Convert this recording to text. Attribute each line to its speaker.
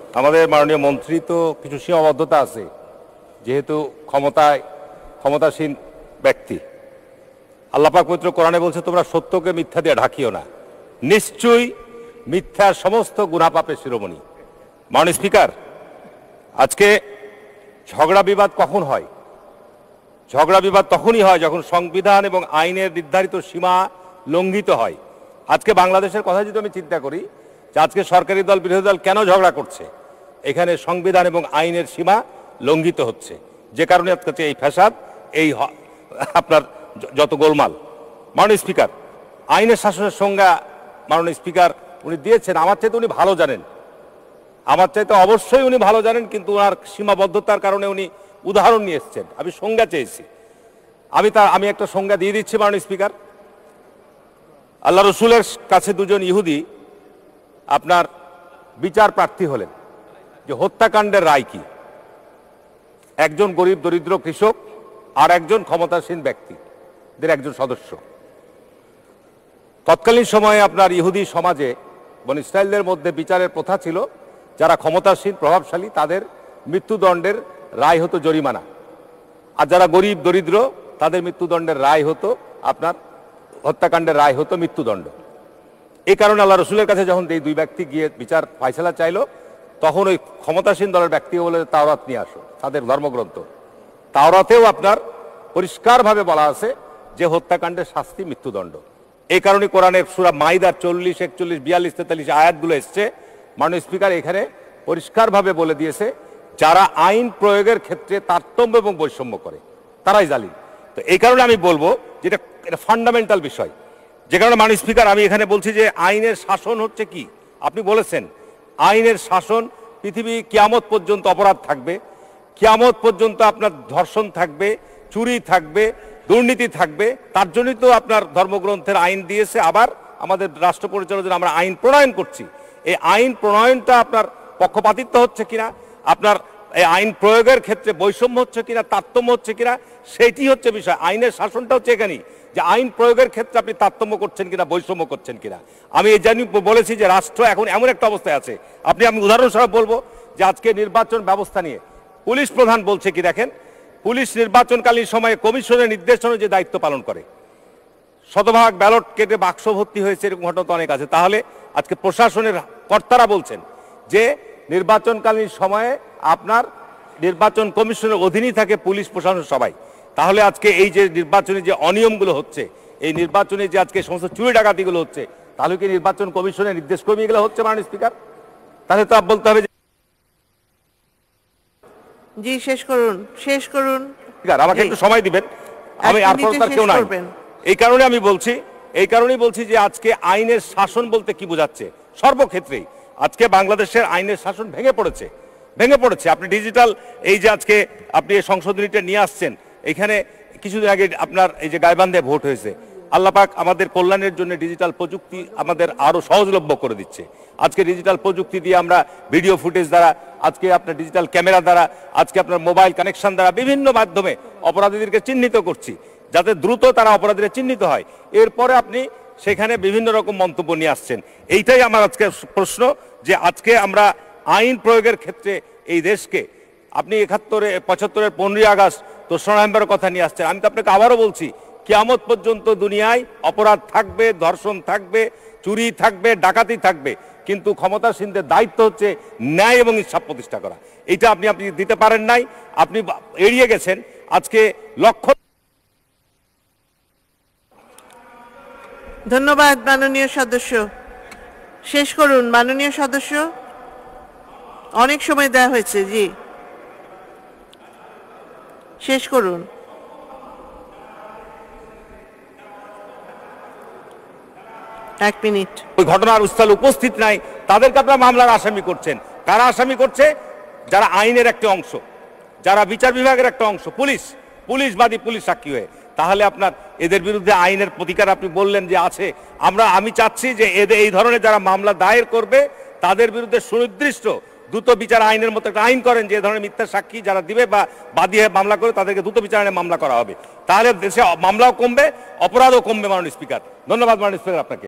Speaker 1: আমাদের মাননীয় মন্ত্রী তো কিছু সীমাবদ্ধতা আছে, যেহেতু ক্ষমতাসীন ব্যক্তি। আল্লাহ পাক পবিত্র কোরআনে বলছে, তোমরা সত্যকে মিথ্যা দিয়ে ঢাকিও না, নিশ্চয়ই মিথ্যা সমস্ত গুনাহ পাপের শিরোমণি। মাননীয় স্পিকার, আজকে ঝগড়া বিবাদ কখন হয়? ঝগড়া বিবাদ তখনই হয় যখন সংবিধান এবং আইনের নির্ধারিত সীমা লঙ্ঘিত হয়। আজকে বাংলাদেশের কথা যদি আমি চিন্তা করি যে আজকে সরকারি দল বিরোধী দল কেন ঝগড়া করছে, এখানে সংবিধান এবং আইনের সীমা লঙ্ঘিত হচ্ছে, যে কারণে আজকে এই ফ্যাসাদ, এই আপনার যত গোলমাল। মাননীয় স্পিকার, আইনের শাসনের সংজ্ঞা মাননীয় স্পিকার উনি দিয়েছেন, আমার চাইতে উনি ভালো জানেন, আমার চাইতে অবশ্যই উনি ভালো জানেন, কিন্তু ওনার সীমাবদ্ধতার কারণে উনি উদাহরণ নিয়ে এসছেন। আমি সংজ্ঞা চেয়েছি, আমি একটা সংজ্ঞা দিয়ে দিচ্ছি মাননীয় স্পিকার। আল্লাহ রসুলের কাছে দুজন ইহুদি আপনার বিচার প্রার্থী হলেন যে হত্যাকাণ্ডের রায় কি। একজন গরিব দরিদ্র কৃষক আর একজন ক্ষমতাসীন ব্যক্তিদের একজন সদস্য। তৎকালীন সময়ে আপনার ইহুদি সমাজে বনি ইসরায়েলদের মধ্যে বিচারের প্রথা ছিল, যারা ক্ষমতাসীন প্রভাবশালী তাদের মৃত্যুদণ্ডের রায় হতো জরিমানা, আর যারা গরিব দরিদ্র তাদের মৃত্যুদণ্ডের রায় হতো আপনার হত্যাকাণ্ডের রায় হতো মৃত্যুদণ্ড। এই কারণে আল্লাহ রসুলের কাছে যখন এই দুই ব্যক্তি গিয়ে বিচার ফায়সালা চাইলো, তখন ওই ক্ষমতাসীন দলের ব্যক্তি বলে তাওরাত নিয়ে আসো, তাদের ধর্মগ্রন্থ। তাওরাতেও আপনার পরিষ্কারভাবে বলা আছে যে হত্যাকাণ্ডের শাস্তি মৃত্যুদণ্ড। এই কারণে কোরআনের সূরা মাইদার 40, 41, 42, 43 আয়াতগুলো এসছে। মাননীয় স্পিকার এখানে পরিষ্কারভাবে বলে দিয়েছে, যারা আইন প্রয়োগের ক্ষেত্রে তারতম্য এবং বৈষম্য করে তারাই জালিম। তো এই কারণে আমি বলবো যেটা ফান্ডামেন্টাল বিষয়, যে কারণে মাননীয় স্পিকার আমি এখানে বলছি যে আইনের শাসন হচ্ছে কি। আপনি বলেছেন আইনের শাসন, পৃথিবী কিয়ামত পর্যন্ত অপরাধ থাকবে, কিয়ামত পর্যন্ত আপনার ধর্ষণ থাকবে, চুরি থাকবে, দুর্নীতি থাকবে। তার জন্যই তো আপনার ধর্মগ্রন্থের আইন দিয়েছে। আবার আমাদের রাষ্ট্র পরিচালনার জন্য আমরা আইন প্রণয়ন করছি। এই আইন প্রণয়নটা আপনার পক্ষপাতিত্ব হচ্ছে কিনা, আপনার এই আইন প্রয়োগের ক্ষেত্রে বৈষম্য হচ্ছে কিনা, তারতম্য হচ্ছে কিনা, সেটি হচ্ছে বিষয়। আইনের শাসনটা হচ্ছে এখানেই, যে আইন প্রয়োগের ক্ষেত্রে আপনি তারতম্য করছেন কিনা, বৈষম্য করছেন কিনা। আমি এই জানি বলেছি যে রাষ্ট্র এখন এমন একটা অবস্থায় আছে, আমি উদাহরণস্বরূপ বলবো যে আজকে নির্বাচন ব্যবস্থা নিয়ে পুলিশ প্রধান বলছে কি, দেখেন, পুলিশ নির্বাচনকালীন সময়ে কমিশনের নির্দেশনা যে দায়িত্ব পালন করে, শতভাগ ব্যালট কেটে বাক্স ভর্তি হয়েছে, এরকম ঘটনা তো অনেক আছে। তাহলে আজকে প্রশাসনের কর্তারা বলছেন যে নির্বাচনকালীন সময়ে আপনার নির্বাচন কমিশনের অধীনেই থাকে পুলিশ প্রশাসন সবাই। তাহলে আজকে এই যে নির্বাচনে যে অনিয়মগুলো হচ্ছে, এই নির্বাচনে যে আজকে সমস্ত চুরি ডাকাতিগুলো হচ্ছে, তাহলে কি নির্বাচন কমিশনের নির্দেশ ক্রমে এগুলো হচ্ছে মাননীয় স্পিকার? তাহলে তো বলতে হবে
Speaker 2: জি শেষ করুন, শেষ করুন।
Speaker 1: আমাকে একটু সময় দিবেন, আমি আর কেউ নাই। এই কারণে আমি বলছি, এই কারণেই বলছি যে আজকে আইনের শাসন বলতে কি বোঝাচ্ছে। সর্বক্ষেত্রেই আজকে বাংলাদেশের আইনের শাসন ভেঙে পড়েছে। আপনি ডিজিটাল এই যে আজকে আপনি এই সংশোধনীটা নিয়ে আসছেন, এখানে কিছুদিন আগে আপনার এই যে গাইবান্ধে ভোট হয়েছে, আল্লাহ পাক আমাদের কল্যাণের জন্য ডিজিটাল প্রযুক্তি আমাদের আরো সহজলভ্য করে দিচ্ছে। আজকে ডিজিটাল প্রযুক্তি দিয়ে আমরা ভিডিও ফুটেজ দ্বারা, আজকে আপনার ডিজিটাল ক্যামেরা দ্বারা, আজকে আপনার মোবাইল কানেকশন দ্বারা বিভিন্ন মাধ্যমে অপরাধীদেরকে চিহ্নিত করছি, যাতে দ্রুত তারা অপরাধীরা চিহ্নিত হয়। এরপরে আপনি সেখানে বিভিন্ন রকম মন্তব্য নিয়ে আসছেন। এইটাই আমার আজকে প্রশ্ন, যে আজকে আমরা আইন প্রয়োগের ক্ষেত্রে এই দেশকে, আপনি 75-এর 15ই আগস্ট 2রা নভেম্বরের কথা নিয়ে আসছেন। আমি তো আপনাকে আবারও বলছি, কিয়ামত পর্যন্ত দুনিয়ায় অপরাধ থাকবে, ধর্ষণ থাকবে, চুরি থাকবে, ডাকাতি থাকবে, কিন্তু ক্ষমতাসীনদের দায়িত্ব হচ্ছে ন্যায় এবং ইনসাফ প্রতিষ্ঠা করা। এইটা আপনি দিতে পারেন নাই, আপনি এড়িয়ে গেছেন। আজকে লক্ষ্য।
Speaker 2: ধন্যবাদ মাননীয় সদস্য, শেষ করুন মাননীয় সদস্য, অনেক সময় দেওয়া হয়েছে। জি শেষ করুন। এক মিনিট।
Speaker 1: ওই ঘটনার স্থলে উপস্থিত নাই, তাদেরকে আপনারা মামলার আসামি করছেন। কারা আসামি করছে? যারা আইনের একটা অংশ, যারা বিচার বিভাগের একটা অংশ, পুলিশবাদী, পুলিশ সাক্ষী হয়ে। তাহলে আপনার এদের বিরুদ্ধে আইনের প্রতিকার আপনি বললেন যে আছে। আমি চাচ্ছি যে এই ধরনের যারা মামলা দায়ের করবে তাদের বিরুদ্ধে সুনির্দিষ্ট দ্রুত বিচার আইনের মতো একটা আইন করেন, যে ধরনের মিথ্যা সাক্ষী যারা দিবে বা বাদী মামলা করে তাদেরকে দ্রুত বিচারে মামলা করা হবে। তাহলে দেশে মামলাও কমবে, অপরাধও কমবে। মাননীয় স্পিকার, ধন্যবাদ মাননীয় স্পিকার আপনাকে।